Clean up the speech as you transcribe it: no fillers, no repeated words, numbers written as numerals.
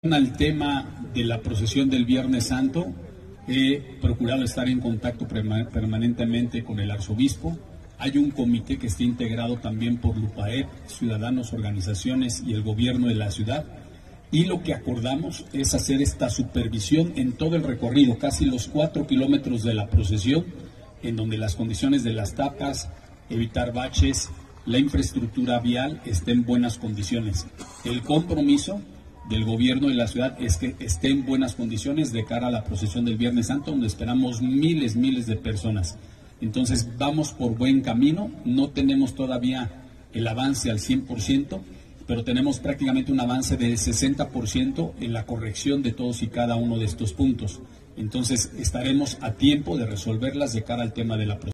Al tema de la procesión del Viernes Santo, he procurado estar en contacto permanentemente con el arzobispo. Hay un comité que está integrado también por Lupaep, ciudadanos, organizaciones y el gobierno de la ciudad. Y lo que acordamos es hacer esta supervisión en todo el recorrido, casi los 4 kilómetros de la procesión, en donde las condiciones de las tapas, evitar baches, la infraestructura vial esté en buenas condiciones. El compromiso del gobierno de la ciudad es que esté en buenas condiciones de cara a la procesión del Viernes Santo, donde esperamos miles de personas. Entonces vamos por buen camino, no tenemos todavía el avance al 100%, pero tenemos prácticamente un avance del 60% en la corrección de todos y cada uno de estos puntos. Entonces estaremos a tiempo de resolverlas de cara al tema de la procesión.